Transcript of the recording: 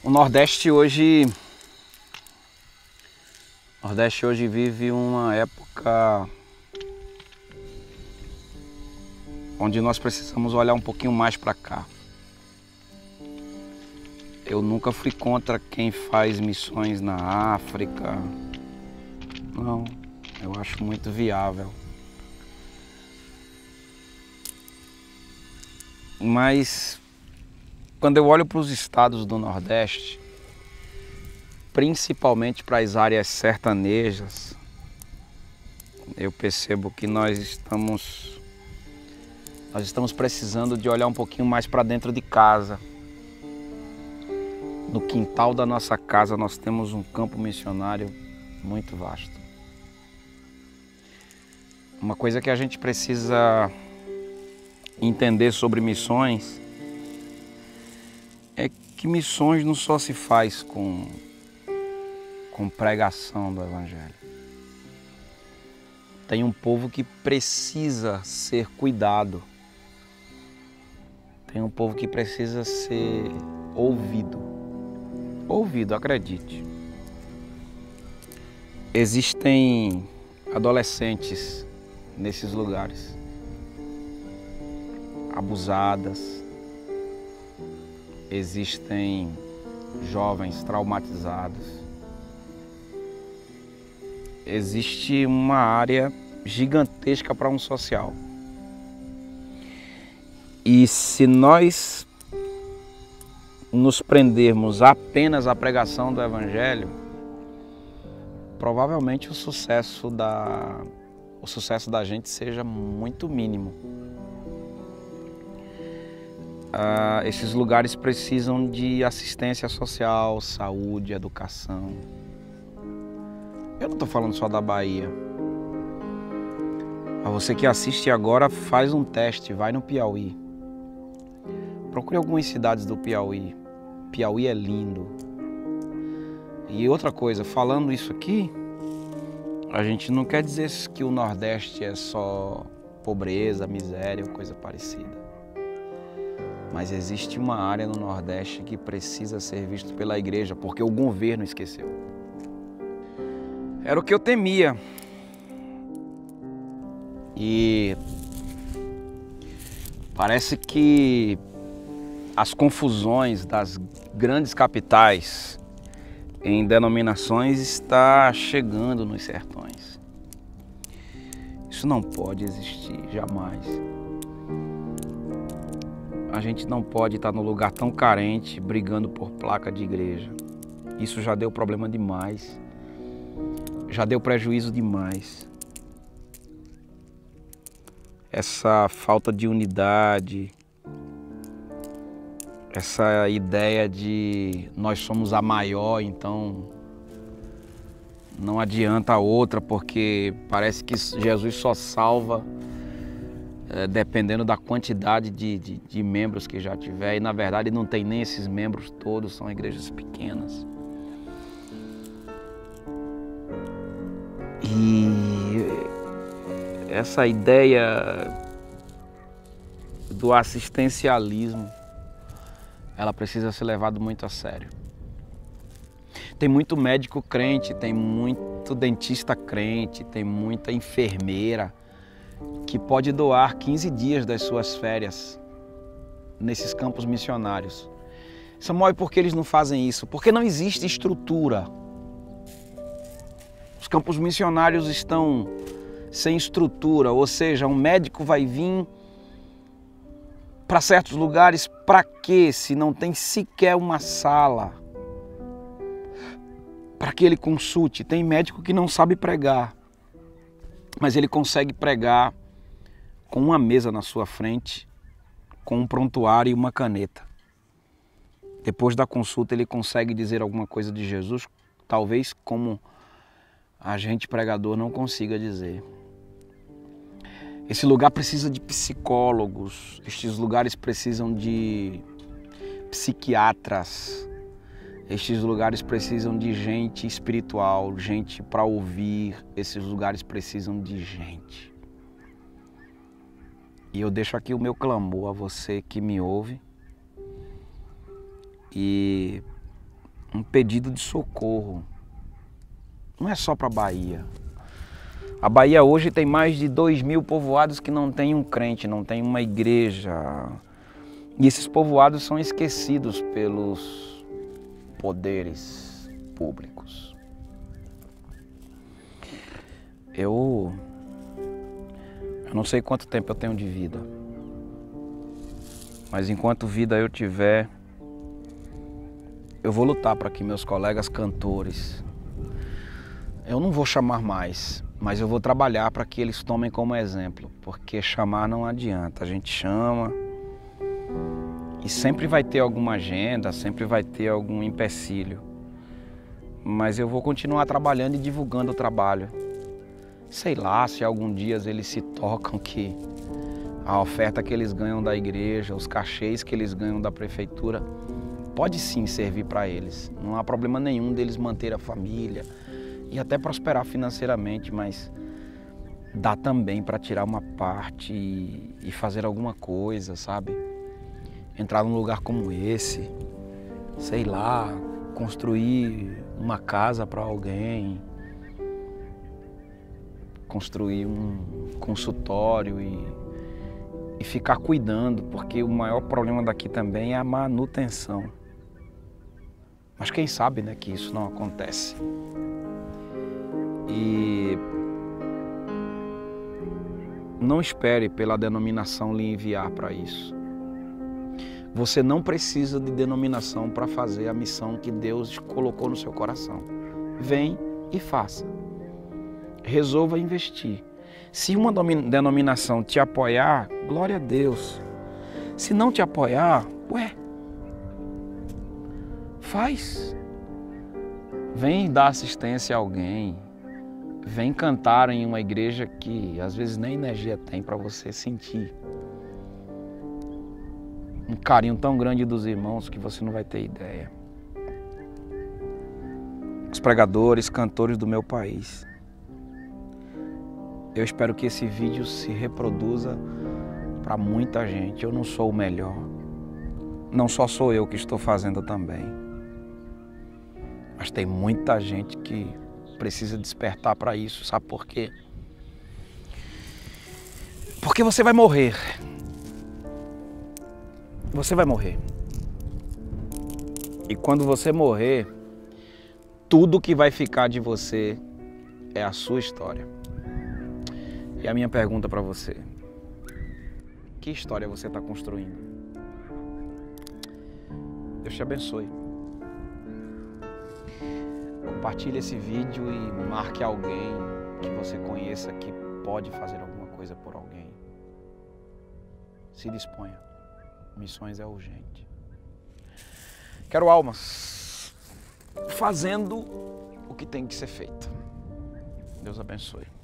O Nordeste hoje vive uma época onde nós precisamos olhar um pouquinho mais para cá. Eu nunca fui contra quem faz missões na África. Não, eu acho muito viável. Mas quando eu olho para os estados do Nordeste, principalmente para as áreas sertanejas, eu percebo que nós estamos precisando de olhar um pouquinho mais para dentro de casa. No quintal da nossa casa nós temos um campo missionário muito vasto. Uma coisa que a gente precisa entender sobre missões é que missões não só se faz com pregação do Evangelho. Tem um povo que precisa ser cuidado. Tem um povo que precisa ser ouvido. Ouvido, acredite. Existem adolescentes nesses lugares, abusadas. Existem jovens traumatizados. Existe uma área gigantesca para um social. E se nós nos prendermos apenas à pregação do Evangelho, provavelmente o sucesso da gente seja muito mínimo. Esses lugares precisam de assistência social, saúde, educação. Eu não estou falando só da Bahia. A você que assiste agora, faz um teste, vai no Piauí. Procure algumas cidades do Piauí. Piauí é lindo. E outra coisa, falando isso aqui, a gente não quer dizer que o Nordeste é só pobreza, miséria ou coisa parecida. Mas existe uma área no Nordeste que precisa ser visto pela igreja, porque o governo esqueceu. Era o que eu temia. E parece que as confusões das grandes capitais em denominações está chegando nos sertões. Isso não pode existir, jamais. A gente não pode estar num lugar tão carente brigando por placa de igreja. Isso já deu problema demais. Já deu prejuízo demais. Essa falta de unidade, essa ideia de nós somos a maior, então não adianta a outra, porque parece que Jesus só salva dependendo da quantidade de membros que já tiver, e na verdade não tem nem esses membros todos, são igrejas pequenas. E essa ideia do assistencialismo, ela precisa ser levada muito a sério. Tem muito médico crente, tem muito dentista crente, tem muita enfermeira que pode doar 15 dias das suas férias nesses campos missionários. Samuel, e por que eles não fazem isso? Porque não existe estrutura. Os campos missionários estão sem estrutura, ou seja, um médico vai vir para certos lugares para quê? Se não tem sequer uma sala para que ele consulte. Tem médico que não sabe pregar, mas ele consegue pregar com uma mesa na sua frente, com um prontuário e uma caneta. Depois da consulta ele consegue dizer alguma coisa de Jesus, talvez como a gente pregador não consiga dizer. Esse lugar precisa de psicólogos, estes lugares precisam de psiquiatras, estes lugares precisam de gente espiritual, gente para ouvir, esses lugares precisam de gente. E eu deixo aqui o meu clamor a você que me ouve e um pedido de socorro. Não é só para a Bahia. A Bahia hoje tem mais de 2.000 povoados que não tem um crente, não tem uma igreja. E esses povoados são esquecidos pelos poderes públicos. Eu não sei quanto tempo eu tenho de vida, mas enquanto vida eu tiver, eu vou lutar para que meus colegas cantores, eu não vou chamar mais, mas eu vou trabalhar para que eles tomem como exemplo, porque chamar não adianta, a gente chama e sempre vai ter alguma agenda, sempre vai ter algum empecilho, mas eu vou continuar trabalhando e divulgando o trabalho. Sei lá se algum dia eles se tocam que a oferta que eles ganham da igreja, os cachês que eles ganham da prefeitura, pode sim servir para eles. Não há problema nenhum deles manter a família e até prosperar financeiramente, mas dá também para tirar uma parte e fazer alguma coisa, sabe? Entrar num lugar como esse, sei lá, construir uma casa para alguém, construir um consultório e ficar cuidando, porque o maior problema daqui também é a manutenção. Mas quem sabe, né, que isso não acontece. E não espere pela denominação lhe enviar para isso. Você não precisa de denominação para fazer a missão que Deus colocou no seu coração. Vem e faça. Resolva investir. Se uma denominação te apoiar, glória a Deus. Se não te apoiar, faz. Vem dar assistência a alguém. Vem cantar em uma igreja que às vezes nem energia tem para você sentir. Um carinho tão grande dos irmãos que você não vai ter ideia. Os pregadores, cantores do meu país. Eu espero que esse vídeo se reproduza para muita gente. Eu não sou o melhor. Não só sou eu que estou fazendo também. Mas tem muita gente que precisa despertar para isso. Sabe por quê? Porque você vai morrer. Você vai morrer. E quando você morrer, tudo que vai ficar de você é a sua história. E a minha pergunta para você: que história você está construindo? Deus te abençoe. Compartilhe esse vídeo e marque alguém que você conheça que pode fazer alguma coisa por alguém. Se disponha. Missões é urgente. Quero almas fazendo o que tem que ser feito. Deus abençoe.